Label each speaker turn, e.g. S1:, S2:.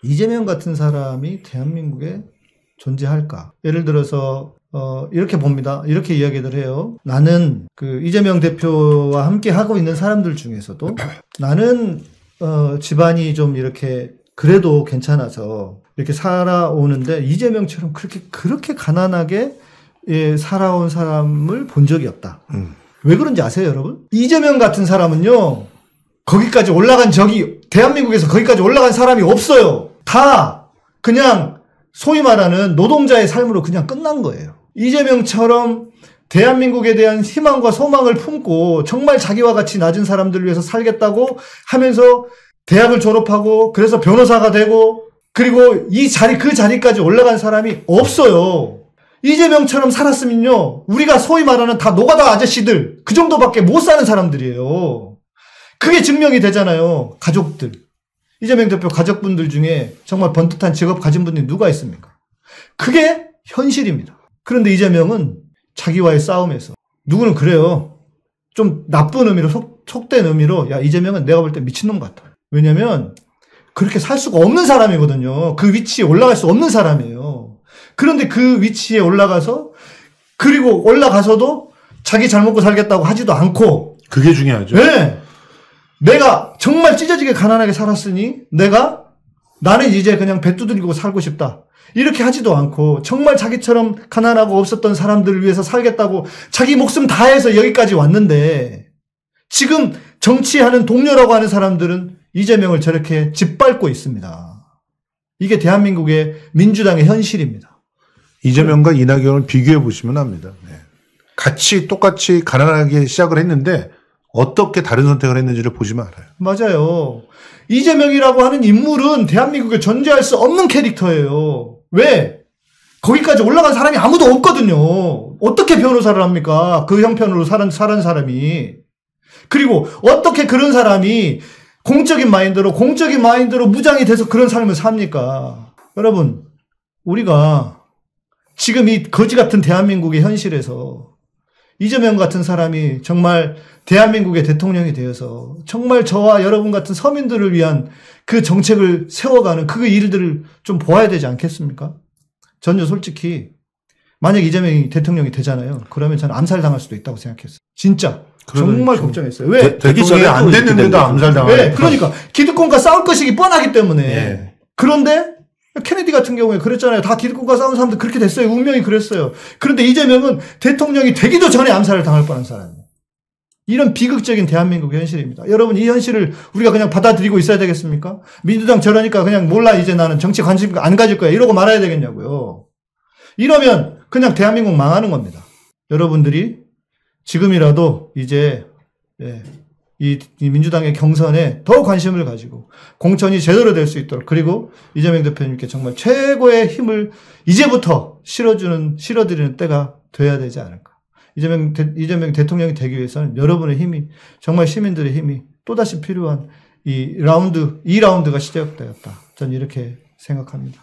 S1: 이재명 같은 사람이 대한민국에 존재할까? 예를 들어서 이렇게 봅니다. 이렇게 이야기를 해요. 나는 그 이재명 대표와 함께 하고 있는 사람들 중에서도 나는 집안이 좀 이렇게 그래도 괜찮아서 이렇게 살아오는데 이재명처럼 그렇게 가난하게 살아온 사람을 본 적이 없다. 왜 그런지 아세요, 여러분? 이재명 같은 사람은요, 거기까지 올라간 적이, 대한민국에서 거기까지 올라간 사람이 없어요. 다 그냥 소위 말하는 노동자의 삶으로 그냥 끝난 거예요. 이재명처럼 대한민국에 대한 희망과 소망을 품고 정말 자기와 같이 낮은 사람들을 위해서 살겠다고 하면서 대학을 졸업하고 그래서 변호사가 되고 그리고 그 자리까지 올라간 사람이 없어요. 이재명처럼 살았으면요, 우리가 소위 말하는 다 노가다 아저씨들 그 정도밖에 못 사는 사람들이에요. 그게 증명이 되잖아요. 가족들. 이재명 대표 가족분들 중에 정말 번듯한 직업 가진 분이 누가 있습니까? 그게 현실입니다. 그런데 이재명은 자기와의 싸움에서, 누구는 그래요. 좀 나쁜 의미로, 속된 의미로, 야, 이재명은 내가 볼 때 미친놈 같아. 왜냐면 그렇게 살 수가 없는 사람이거든요. 그 위치에 올라갈 수 없는 사람이에요. 그런데 그 위치에 올라가서, 그리고 올라가서도 자기 잘 먹고 살겠다고 하지도 않고.
S2: 그게 중요하죠.
S1: 네. 내가 정말 찢어지게 가난하게 살았으니 나는 이제 그냥 배 두드리고 살고 싶다. 이렇게 하지도 않고 정말 자기처럼 가난하고 없었던 사람들을 위해서 살겠다고 자기 목숨 다해서 여기까지 왔는데 지금 정치하는 동료라고 하는 사람들은 이재명을 저렇게 짓밟고 있습니다. 이게 대한민국의 민주당의 현실입니다.
S2: 이재명과 이낙연을 비교해 보시면 압니다. 네. 똑같이 가난하게 시작을 했는데 어떻게 다른 선택을 했는지를 보시면 알아요.
S1: 맞아요. 이재명이라고 하는 인물은 대한민국에 존재할 수 없는 캐릭터예요. 왜? 거기까지 올라간 사람이 아무도 없거든요. 어떻게 변호사를 합니까? 그 형편으로 사는 사람이. 그리고 어떻게 그런 사람이 공적인 마인드로 무장이 돼서 그런 삶을 삽니까? 여러분, 우리가 지금 이 거지 같은 대한민국의 현실에서 이재명 같은 사람이 정말 대한민국의 대통령이 되어서 정말 저와 여러분 같은 서민들을 위한 그 정책을 세워가는 그 일들을 좀 보아야 되지 않겠습니까? 전요 솔직히 만약 이재명이 대통령이 되잖아요. 그러면 저는 암살당할 수도 있다고 생각했어요. 진짜. 정말 걱정했어요. 왜?
S2: 대통령이 안 됐는데도 암살당할.
S1: 네, 그러니까 기득권과 싸울 것이기 뻔하기 때문에. 네. 그런데 케네디 같은 경우에 그랬잖아요. 다 기득권과 싸운 사람들 그렇게 됐어요. 운명이 그랬어요. 그런데 이재명은 대통령이 되기도 전에 암살을 당할 뻔한 사람이에요. 이런 비극적인 대한민국의 현실입니다. 여러분, 이 현실을 우리가 그냥 받아들이고 있어야 되겠습니까? 민주당 저러니까 그냥 몰라, 이제 나는 정치 관심 안 가질 거야, 이러고 말아야 되겠냐고요. 이러면 그냥 대한민국 망하는 겁니다. 여러분들이 지금이라도 이제 이 민주당의 경선에 더 관심을 가지고 공천이 제대로 될 수 있도록, 그리고 이재명 대표님께 정말 최고의 힘을 이제부터 실어드리는 때가 돼야 되지 않을까. 이재명 대통령이 되기 위해서는 여러분의 힘이, 정말 시민들의 힘이 또다시 필요한 이 라운드가 시작되었다. 저는 이렇게 생각합니다.